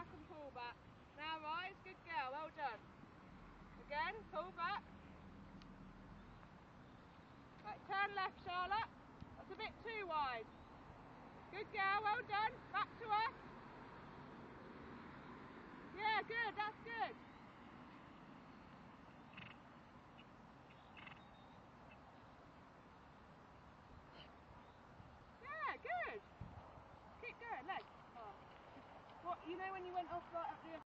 back and pull back. Now rise, good girl, well done. Again, pull back. Right, turn left, Charlotte. That's a bit too wide. Good girl, well done. Back to her. Yeah, good, that's good. Yeah, good. Keep going, legs. Oh. What, you know when you went off like